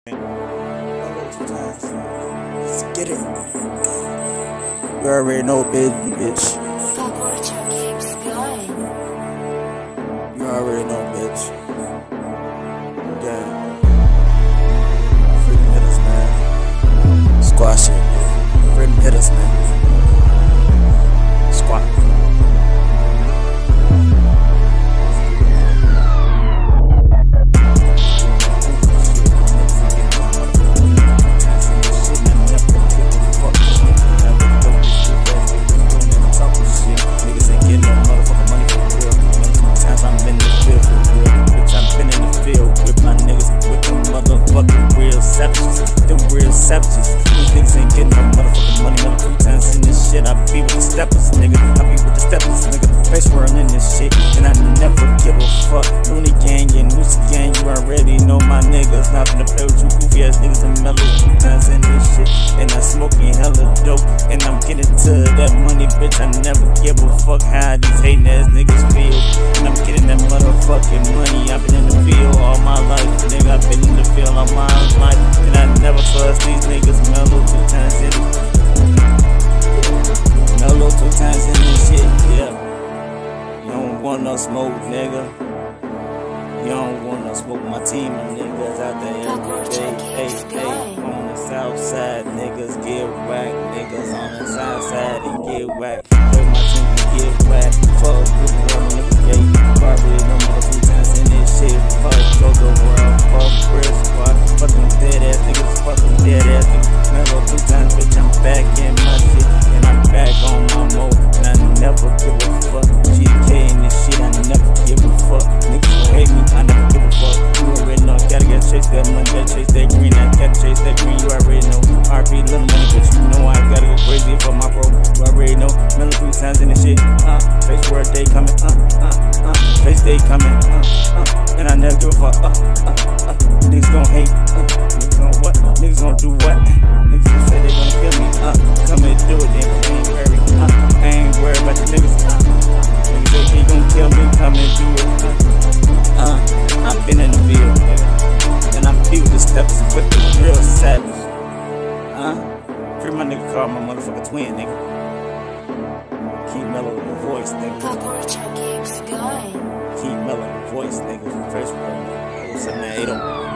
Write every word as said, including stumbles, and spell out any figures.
Let's get it. You already know, baby, bitch. You already know, bitch. Yeah. Freedom hitters, man. Squash it. Freedom hitters, man. Squat. Savages. These niggas ain't getting no motherfucking money. Another two times in this shit. I be with the steppers, nigga. I be with the steppers, nigga. Face whirling this shit, and I never give a fuck. Looney gang and Lucy gang, you already know my niggas. Not finna play with you goofy ass niggas and mellow two times in this shit. And I'm smoking hella dope, and I'm getting to that money, bitch. I never give a fuck how these hating ass niggas feel. And I'm getting that motherfucking money. I've been in the field all my life, nigga. I've been in the field all my life, and I never trust these niggas. Mellow two times in it. Mellow two times in this shit, yeah. You don't want no smoke, nigga. You don't want no smoke. My team of niggas out there every day. Hey, hey, on the south side, niggas get whacked. Niggas on the south side, they get whacked. Play my team, they get whacked. Fuck with the world, niggas gay. Probably no more two times in this shit. Fuck go the world, fuck Chris Squad. Fuck them dead ass niggas, fuck them dead ass niggas. Mellow two times, bitch, I'm back in my shit. And I'm back on my mode. And I never give a fuck. G D K in this shit, I never give a fuck. Niggas gon' hate me, I never give a fuck. You already know, gotta get chase that money, gotta chase that green. I gotta chase that green, you already know. R P little money, but you know I gotta go crazy for my bro. You already know. Mellow three times in this shit. Uh, face word day coming. Uh, uh, uh. Face day coming. Uh, uh. And I never give a fuck. Uh, uh, uh. Niggas gon' hate. Uh, niggas gon' what? Niggas gon' do what? Niggas gon' say they gonna kill me. Uh, come and do it, then I ain't worried. Uh, I ain't worried about the niggas. Uh, uh. Niggas say they gon' kill me. Come and do it. Uh, uh. I've been in the field, nigga. And I'm filled with the steps with the real savage. Huh? Free my nigga, call my motherfucker twin, nigga. Keep mellow with the voice, nigga. Keep mellow with the voice, nigga. From first world, nigga. seven eight oh.